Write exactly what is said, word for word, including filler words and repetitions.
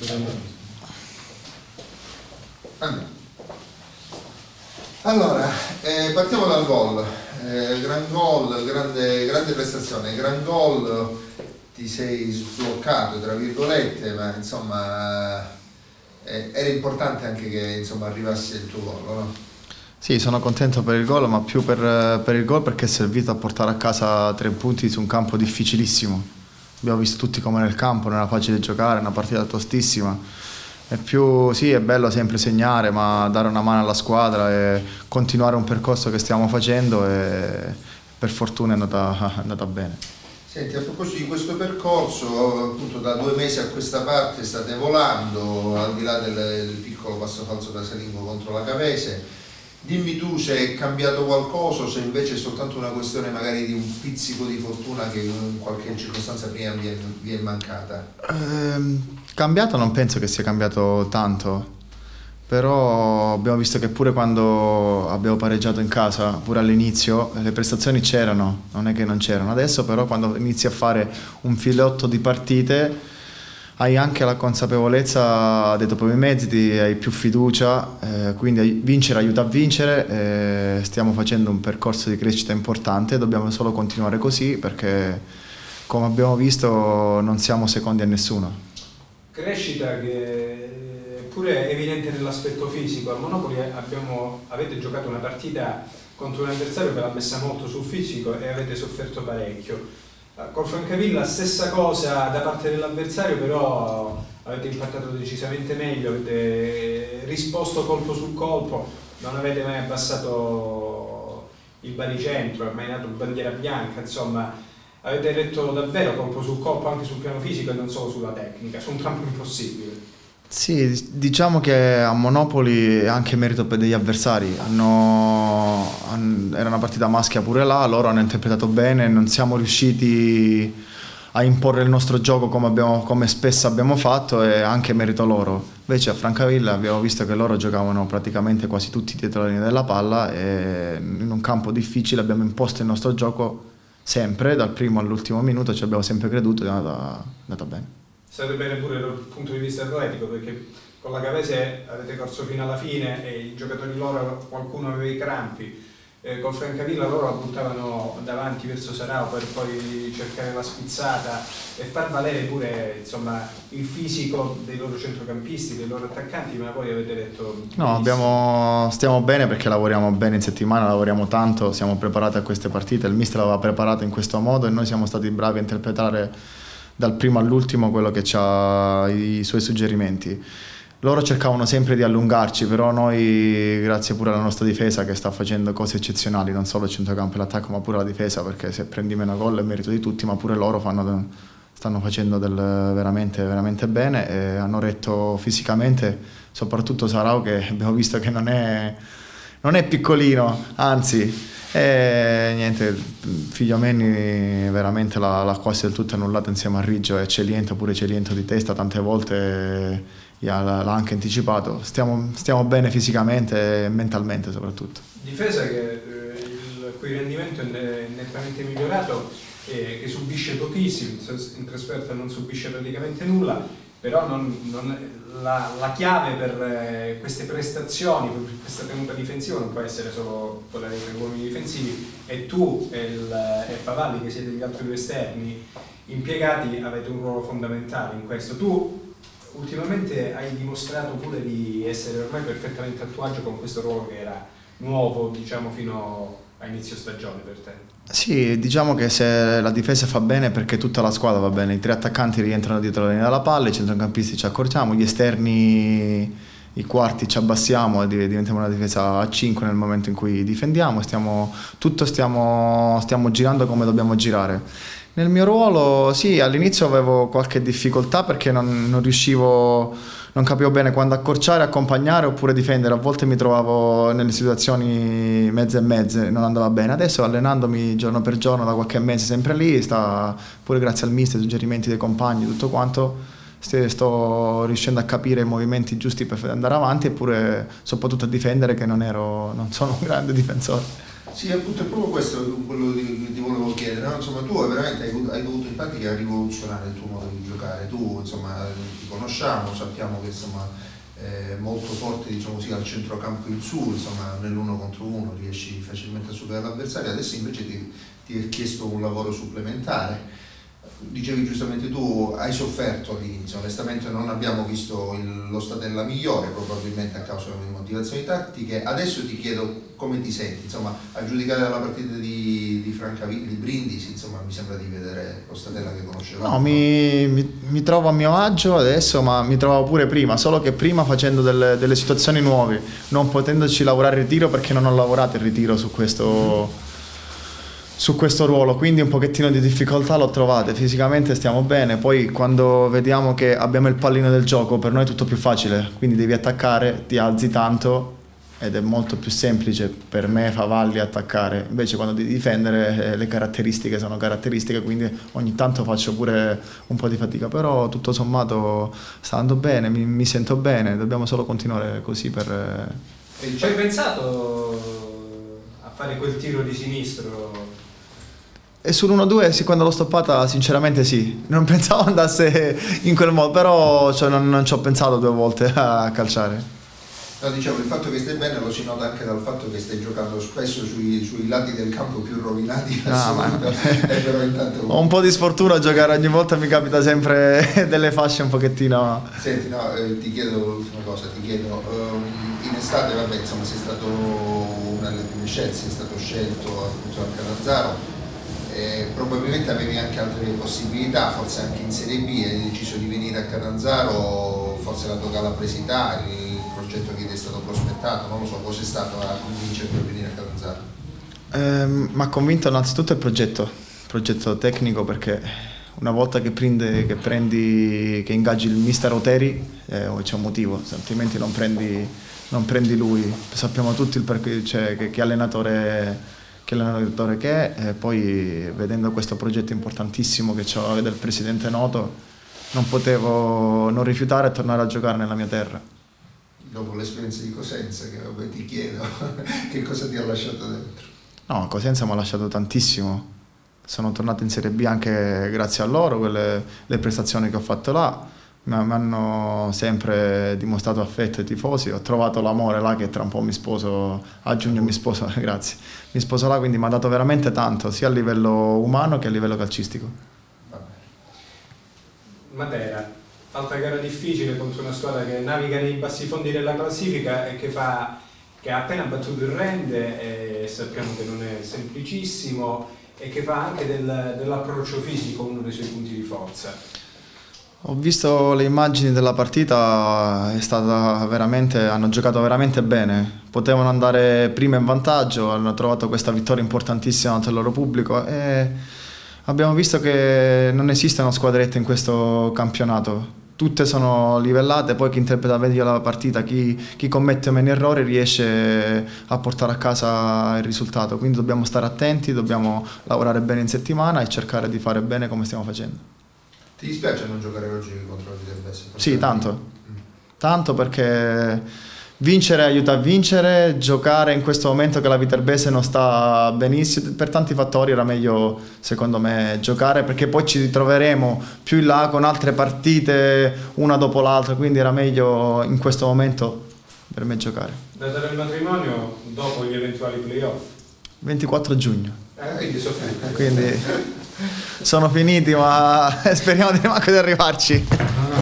Allora, eh, partiamo dal gol. Eh, gran gol, grande, grande prestazione, gran gol, ti sei sbloccato tra virgolette, ma insomma eh, era importante anche che insomma arrivasse il tuo gol, no? Sì, sono contento per il gol, ma più per, per il gol perché è servito a portare a casa tre punti su un campo difficilissimo. Abbiamo visto tutti come nel campo, non era facile giocare, una partita tostissima. E più, sì, è bello sempre segnare, ma dare una mano alla squadra e continuare un percorso che stiamo facendo e per fortuna è andata, è andata bene. Senti, a proposito di questo percorso, appunto da due mesi a questa parte state volando, al di là del, del piccolo passo falso da Salingo contro la Cavese. Dimmi tu se è cambiato qualcosa o se invece è soltanto una questione magari di un pizzico di fortuna che in qualche circostanza prima vi è, vi è mancata. Ehm, cambiato non penso che sia cambiato tanto, però abbiamo visto che pure quando abbiamo pareggiato in casa, pure all'inizio, le prestazioni c'erano, non è che non c'erano. Adesso però quando inizi a fare un filotto di partite hai anche la consapevolezza dei tuoi propri mezzi, hai più fiducia, eh, quindi vincere aiuta a vincere, eh, stiamo facendo un percorso di crescita importante, dobbiamo solo continuare così perché come abbiamo visto non siamo secondi a nessuno. Crescita che è pure evidente nell'aspetto fisico. Al Monopoli abbiamo, avete giocato una partita contro un avversario che l'ha messa molto sul fisico e avete sofferto parecchio. Col Francavilla stessa cosa da parte dell'avversario, però avete impattato decisamente meglio, avete risposto colpo su colpo, non avete mai abbassato il baricentro, mai dato bandiera bianca, insomma avete retto davvero colpo su colpo anche sul piano fisico e non solo sulla tecnica, su un campo impossibile. Sì, diciamo che a Monopoli è anche merito per degli avversari, hanno, hanno, era una partita maschia pure là, loro hanno interpretato bene, non siamo riusciti a imporre il nostro gioco come, abbiamo, come spesso abbiamo fatto e anche merito loro. Invece a Francavilla abbiamo visto che loro giocavano praticamente quasi tutti dietro la linea della palla e in un campo difficile abbiamo imposto il nostro gioco sempre, dal primo all'ultimo minuto ci abbiamo sempre creduto ed è andata, è andata bene. State bene pure dal punto di vista atletico perché con la Cavese avete corso fino alla fine e i giocatori loro, qualcuno aveva i crampi, eh, col Francavilla loro la buttavano davanti verso Sarao per poi cercare la spizzata e far valere pure insomma il fisico dei loro centrocampisti, dei loro attaccanti, ma poi avete detto... No, abbiamo, stiamo bene perché lavoriamo bene in settimana, lavoriamo tanto, siamo preparati a queste partite, il mister l'aveva preparata in questo modo e noi siamo stati bravi a interpretare dal primo all'ultimo quello che c'ha i suoi suggerimenti. Loro cercavano sempre di allungarci, però noi, grazie pure alla nostra difesa che sta facendo cose eccezionali, non solo il centrocampo e l'attacco, ma pure la difesa, perché se prendi meno gol è merito di tutti, ma pure loro fanno, stanno facendo del veramente, veramente bene e hanno retto fisicamente, soprattutto Sarao che abbiamo visto che non è, non è piccolino, anzi... E niente, Figliomeni veramente l'ha quasi del tutto annullato insieme a Riggio e Celiento, pure Celiento di testa tante volte l'ha anche anticipato. Stiamo, stiamo bene fisicamente e mentalmente soprattutto. Difesa che eh, il cui rendimento è nettamente migliorato e che subisce pochissimo, in trasferta non subisce praticamente nulla, però non, non, la, la chiave per eh, queste prestazioni, per questa tenuta difensiva non può essere solo quella dei tre uomini difensivi e tu e, il, e Favalli che siete gli altri due esterni impiegati avete un ruolo fondamentale in questo. Tu ultimamente hai dimostrato pure di essere ormai perfettamente a tuo agio con questo ruolo che era nuovo diciamo fino a inizio stagione per te. Sì, diciamo che se la difesa fa bene perché tutta la squadra va bene, i tre attaccanti rientrano dietro la linea della palla, i centrocampisti ci accorciamo, gli esterni, i quarti ci abbassiamo e diventiamo una difesa a cinque nel momento in cui difendiamo, stiamo, tutto stiamo, stiamo girando come dobbiamo girare. Nel mio ruolo sì, all'inizio avevo qualche difficoltà perché non, non riuscivo, non capivo bene quando accorciare, accompagnare oppure difendere, a volte mi trovavo nelle situazioni mezze e mezze, non andava bene. Adesso allenandomi giorno per giorno da qualche mese sempre lì, sta, pure grazie al mister, ai suggerimenti dei compagni, tutto quanto, sto riuscendo a capire i movimenti giusti per andare avanti eppure soprattutto a difendere che non, ero, non sono un grande difensore. Sì, appunto è proprio questo quello che ti volevo chiedere, no? Insomma, tu veramente hai, hai dovuto in pratica rivoluzionare il tuo modo di giocare, tu insomma ti conosciamo, sappiamo che insomma è molto forte, diciamo così, al centrocampo in su, insomma nell'uno contro uno riesci facilmente a superare l'avversario, adesso invece ti, ti è chiesto un lavoro supplementare. Dicevi giustamente tu, hai sofferto all'inizio, onestamente non abbiamo visto il, lo Statella migliore, probabilmente a causa di motivazioni tattiche. Adesso ti chiedo come ti senti, insomma, a giudicare dalla partita di, di Francavilla, di Brindisi, insomma, mi sembra di vedere lo Statella che conoscevamo. No, mi, mi, mi trovo a mio agio adesso, ma mi trovavo pure prima, solo che prima facendo delle, delle situazioni nuove, non potendoci lavorare il ritiro perché non ho lavorato il ritiro su questo... su questo ruolo, quindi un pochettino di difficoltà l'ho trovate, fisicamente stiamo bene, poi quando vediamo che abbiamo il pallino del gioco per noi è tutto più facile, quindi devi attaccare, ti alzi tanto ed è molto più semplice per me Favalli attaccare, invece quando devi difendere eh, le caratteristiche sono caratteristiche, quindi ogni tanto faccio pure un po' di fatica, però tutto sommato sta andando bene, mi, mi sento bene, dobbiamo solo continuare così per... Eh... Ci hai pensato a fare quel tiro di sinistro? E sull'uno due sì, quando l'ho stoppata sinceramente sì, non pensavo andasse in quel modo, però cioè, non, non ci ho pensato due volte a calciare. No, diciamo, il fatto che stai bene lo si nota anche dal fatto che stai giocando spesso sui, sui lati del campo più rovinati in assoluto, e però intanto... Ho un po' di sfortuna a giocare, ogni volta mi capita sempre delle fasce un pochettino... Senti, no, eh, ti chiedo l'ultima cosa, ti chiedo, um, in estate vabbè, insomma, sei stato una delle prime scelte, sei stato scelto appunto al Catanzaro. Eh, probabilmente avevi anche altre possibilità, forse anche in Serie B, hai deciso di venire a Catanzaro, forse la tua calapresità, il progetto che ti è stato prospettato, non lo so, cosa è stato a convincerti a venire a Catanzaro? Eh, mi ha convinto innanzitutto il progetto, il progetto tecnico, perché una volta che prendi, che, prendi, che ingaggi il mister Oteri eh, c'è un motivo, altrimenti non prendi, non prendi lui, sappiamo tutti il perché, cioè, che, che allenatore che l'allenatore che è, e poi vedendo questo progetto importantissimo che c'ho del presidente Noto non potevo non rifiutare e tornare a giocare nella mia terra. Dopo l'esperienza di Cosenza, che vabbè, ti chiedo, che cosa ti ha lasciato dentro? No, Cosenza mi ha lasciato tantissimo, sono tornato in Serie B anche grazie a loro, quelle, le prestazioni che ho fatto là mi hanno sempre dimostrato affetto ai tifosi, ho trovato l'amore là che tra un po' mi sposo, a giugno mi sposo, grazie, mi sposo là, quindi mi ha dato veramente tanto, sia a livello umano che a livello calcistico. Matera, altra gara difficile contro una squadra che naviga nei bassi fondi della classifica e che, fa, che ha appena battuto il Rende, e sappiamo che non è semplicissimo, e che fa anche del, dell'approccio fisico uno dei suoi punti di forza. Ho visto le immagini della partita, è stata veramente, hanno giocato veramente bene, potevano andare prima in vantaggio, hanno trovato questa vittoria importantissima davanti al loro pubblico e abbiamo visto che non esistono squadrette in questo campionato, tutte sono livellate, poi chi interpreta meglio la partita, chi, chi commette meno errori riesce a portare a casa il risultato, quindi dobbiamo stare attenti, dobbiamo lavorare bene in settimana e cercare di fare bene come stiamo facendo. Ti dispiace non giocare oggi contro la Viterbese? Sì, tanto. Mm. Tanto perché vincere aiuta a vincere, giocare in questo momento che la Viterbese non sta benissimo, per tanti fattori era meglio secondo me giocare, perché poi ci ritroveremo più in là con altre partite una dopo l'altra, quindi era meglio in questo momento per me giocare. Data del matrimonio dopo gli eventuali playoff? ventiquattro giugno. Eh, quindi sono finiti. Quindi sono finiti, ma speriamo di neanche di arrivarci.